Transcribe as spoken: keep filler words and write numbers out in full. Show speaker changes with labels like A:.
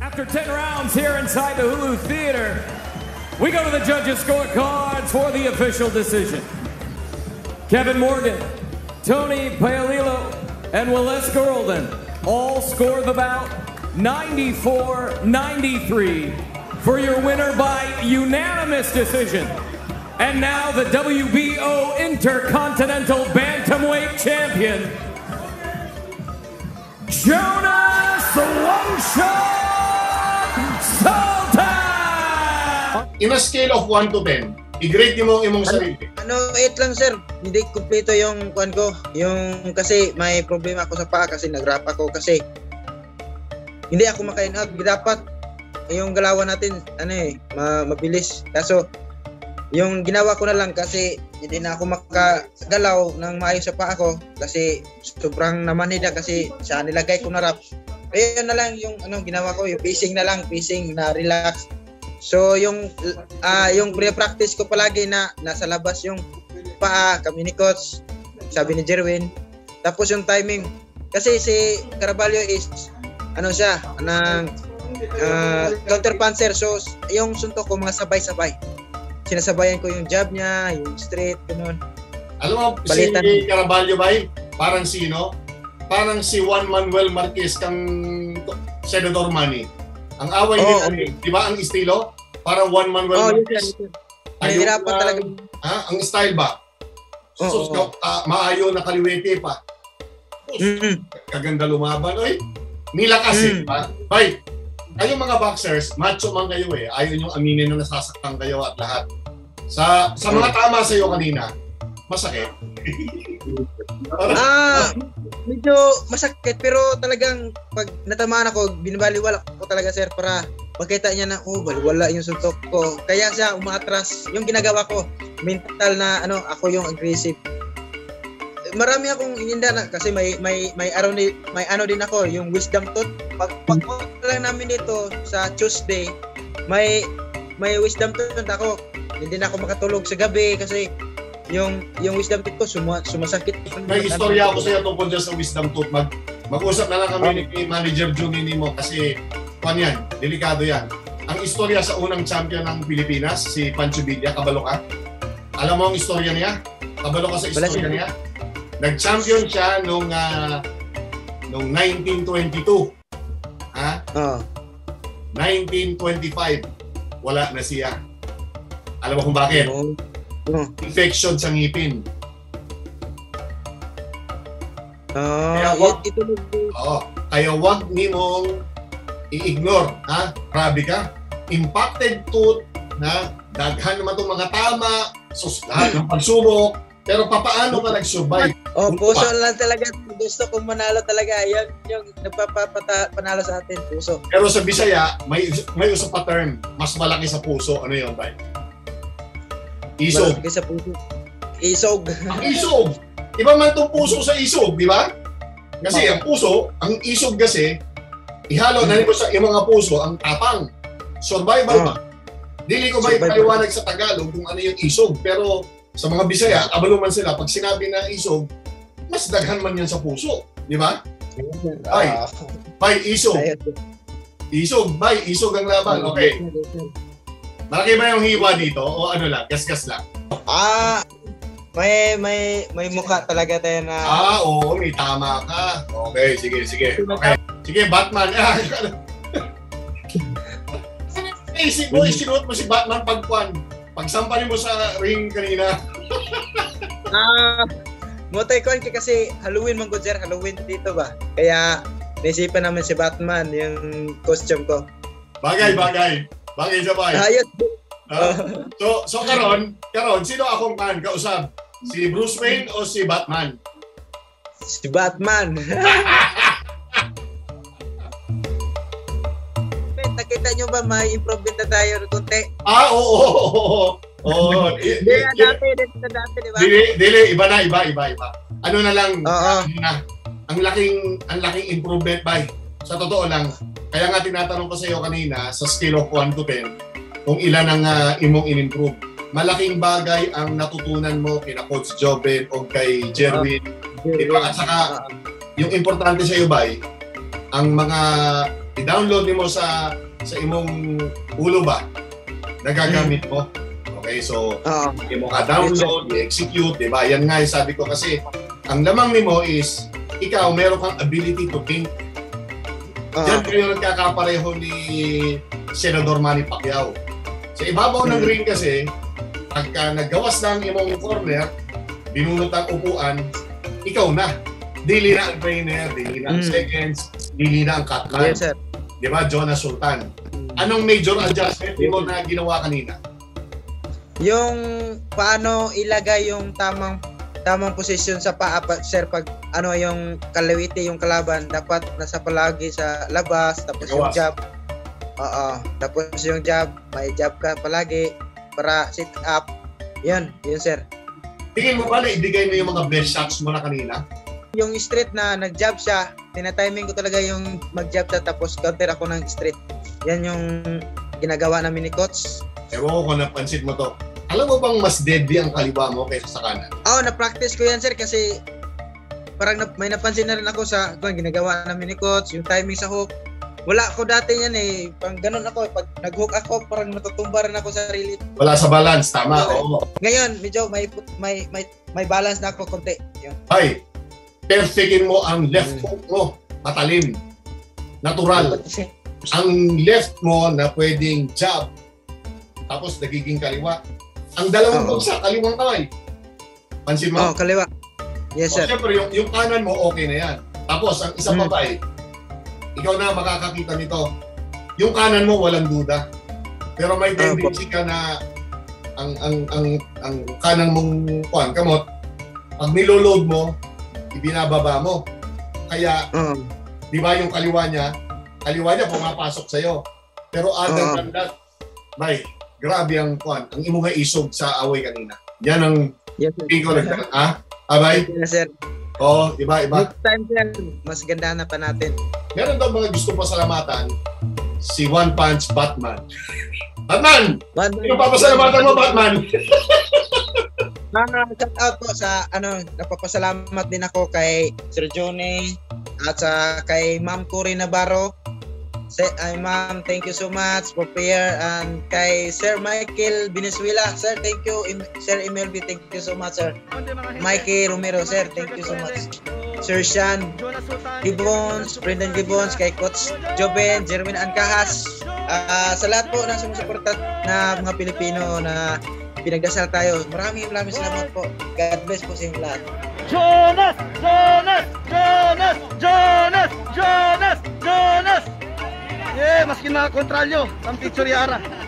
A: After ten rounds here inside the Hulu Theater, we go to the judges' scorecards for the official decision. Kevin Morgan, Tony Paolillo, and Wales Geralden all score the bout ninety-four ninety-three for your winner by unanimous decision. And now the W B O Intercontinental Bantamweight Champion, Jonas Sultan!
B: In a scale of one to ten, i-grade mo ang imong sarili.
C: Ano, eight lang sir. Hindi kumpleto yung kuan ko. Yung kasi may problema ako sa paa kasi nagrap ako kasi hindi ako makainag. Dapat yung galawan natin ano eh, ma mabilis. Kaso yung ginawa ko na lang kasi hindi na ako makagalaw ng maayos sa paa ko kasi sobrang namanida kasi sa nilagay ko na wrap. Ayun na lang yung ano ginawa ko, yung pacing na lang, pacing na relax. So yung uh, yung pre-practice ko palagi na nasa labas yung paa, kami ni coach, sabi ni Jerwin. Tapos yung timing kasi si Caraballo is ano siya, ng uh, counter puncher, so yung suntok ko mga sabay-sabay. Sinasabayan ko yung jab niya, yung straight, gano'n.
B: Alam mo, Balitan. Si Caraballo ba, parang sino? Parang si Juan Manuel Marquez kang Senador Manny. Ang away oh, nila, okay. Di ba ang estilo? Parang Juan Manuel oh, Marquez.
C: Mahirapan talaga.
B: Ha? Ang style ba? So, oh, oh. Uh, maayo na kaliwete pa. Mm-hmm. Kaganda lumaban. Oy, nilakas mm. eh. Ha? Bye. Kayong mga boxers, macho man kayo eh. Ayaw nyo aminin na nasasaktan kayo at lahat. Sa sa mga tama sa iyo kanina, masakit.
C: Ah, medyo masakit pero talagang pag natamaan ako, binabaliwala ko talaga sir para makita niya na oh, baliwala yung suntok ko. Kaya siya umaatras. Yung ginagawa ko, mental na ano, ako yung aggressive. Marami akong ininda na kasi may may may araw ni may ano din ako, yung wisdom tooth. Pag pag lang namin dito sa Tuesday, may may wisdom tooth ako. Hindi na ako makatulog sa gabi kasi yung yung wisdom tooth ko suma, sumasakit.
B: May istorya ako sa iyo tungkol sa wisdom tooth. Mag mag-usap na lang kami ni Manager Juni mo kasi pan yan, delikado yan. Ang istorya sa unang champion ng Pilipinas, si Pancho Villa, kabalo ka? Alam mo ang istorya niya? Kabalo ka sa istorya niya? Nag-champion siya nung uh, nung nineteen twenty-two. Ha?
C: Uh.
B: nineteen twenty-five. Wala na siya. Alam mo kung bakit? Uh. Uh. Infection sa ngipin.
C: Uh,
B: kaya wag,
C: ito,
B: oh, kaya wag nimong i-ignore, ha? Grabe ka. Impacted tooth na daghan naman itong mga tama, susgahan ng pagsubok. Pero papaano ka nag-survive?
C: Oh, puso lang talaga. Gusto kong manalo talaga. Yan yung nagpapanalo sa atin, puso.
B: Pero sa Bisaya, may may usa pa term, mas malaki sa puso. Ano yun, bay? Isog.
C: Malaki sa puso. Isog.
B: Ang isog. Iba man itong puso sa isog, di ba? Kasi oh. ang puso, ang isog kasi, ihalo na rin ko sa yung mga puso, ang tapang. Survival oh. ba? Dili ko ba ipaliwanag sa Tagalog kung ano yung isog, pero sa mga Bisaya, kabalo man sila, pag sinabi na isog, mas daghan man yan sa puso. Di ba? Bay, bay, isog. Isog, bay, isog ang laban. Okay. Malaki ba yung hiwa dito? O ano lang, gas-gas lang?
C: Ah, may may may mukha talaga tayo na...
B: Ah, oo, may tama ka. Okay, sige, sige. Okay. Sige, Batman. Eh, si mo, isinuot mo si Batman pagkuhan. Pagsampalin mo sa ring kanina.
C: Ah, motay ko kasi Halloween man good sir, Halloween dito ba? Kaya naisipan namin si Batman yung costume ko.
B: Bagay, bagay. Bagay sa bagay.
C: Ayos.
B: Uh, so, so karon, karon sino akong kan kausap? Si Bruce Wayne o si Batman?
C: Si Batman. Nakita nyo ba may improvement na tayo konti?
B: Ah, oo, oo, oo. Oo.
C: Hindi na dati, dito na dati, di ba?
B: Dili, dili, iba na, iba, iba, iba. Ano na lang,
C: oo.
B: Na, ang laking, ang laking improvement, bay. Sa totoo lang, kaya nga tinatanong ko sa iyo kanina, sa scale of one to ten, kung ilan ang uh, imong in-improve. Malaking bagay ang natutunan mo kina Coach Joven o kay Jerwin. Uh, diba? At saka, yung importante sa iyo, bay, ang mga I-download mo sa sa imong ulo ba nagagamit mo. Okay, so
C: Oo.
B: imo ka download, i-execute, di ba? Yan nga yung sabi ko kasi ang lamang nimo is ikaw meron kang ability to think.
C: Oo.
B: Diyan kayo nagkakapareho ni Senador Manny Pacquiao. Sa ibabaw ng
C: Hmm.
B: ring kasi, pagka naggawas ng imong corner, binunot ang upuan, ikaw na. Dili na ang trainer, dili na ang
C: Hmm.
B: seconds, dili na ang cutman.
C: Yes, sir.
B: Di ba, Jonas Sultan? Anong major adjustment mo na ginawa kanina?
C: Yung paano ilagay yung tamang tamang posisyon sa paa, pa- sir, pag ano yung kalawiti yung kalaban, dapat nasa palagi sa labas, tapos yung
B: Gawas.
C: jab. Oo, tapos yung jab, may jab ka palagi para sit up. Yun, yun, sir.
B: Tingin mo ba na ibigay mo yung mga best shots mo na kanina?
C: Yung straight na nag-jab siya, tinatiming ko talaga yung mag-jab siya, tapos counter ako ng straight. Yan yung ginagawa namin ni coach.
B: Ewan ko kung napansin mo to. Alam mo bang mas deadly ang kaliwa mo kaysa sa kanan?
C: Oo, oh, na-practice ko yan, sir, kasi parang na, may napansin na rin ako sa kung ginagawa namin ni coach, yung timing sa hook. Wala ako dati yan eh. Pag ganun ako, pag nag-hook ako, parang natutumba rin ako sa sarili.
B: Wala sa balance, tama. Oo.
C: Ngayon, medyo may may may may balance na ako konti. Yun.
B: Ay, perfectin mo ang left hook mo, matalim, natural. Ang left mo na pwedeng jab, tapos nagiging kaliwa. Ang dalawang
C: Oo.
B: bagsak, kaliwang kamay. Pansin mo?
C: Oh, kaliwa. Yes,
B: O,
C: sir.
B: siyempre, yung, yung kanan mo, okay na yan. Tapos, ang isa pa
C: Hmm.
B: ba eh, ikaw na makakakita nito. Yung kanan mo, walang duda. Pero may tendency ka na ang ang ang ang kanan mong kuan kamot, pag niloload mo, ibinababa mo. Kaya,
C: Oo.
B: di ba yung kaliwa niya, kaliwa niya pumapasok sa'yo. Pero other
C: Oo.
B: than that, may, grabe ang kuan, ang imo nga isog sa away kanina. Yan ang
C: Yes, sir.
B: tingko nagdala. Ah? Abay?
C: Yes, sir.
B: Oo, iba, iba.
C: Next time, sir, mas ganda na pa natin.
B: Meron daw mga gusto pasalamatan si One Punch Batman. Batman! Sino papasalamatan mo, Batman?
C: Mga shout out po sa ano, napapasalamat din ako kay Sir Johnny at sa kay Ma'am Cory Navarro. Say, ay ma'am, thank you so much for prayer, and kay Sir Michael Venezuela. Sir, thank you. Im- Sir M L B, thank you so much, sir. Mikey Romero, sir, thank you so much. Sir Sean
D: Jonas Sultan,
C: Gibbons, Brendan Gibbons, kay Coach Joven, Jerwin Ancahas, ah, sa lahat po na sumusuporta na mga Pilipino na pinagdasal tayo. Maraming maraming salamat po. God bless po sa inyong lahat.
D: Jonas! Jonas! Jonas! Jonas! Jonas! Jonas! Yeah, maski na kontralyo, ang picture yara.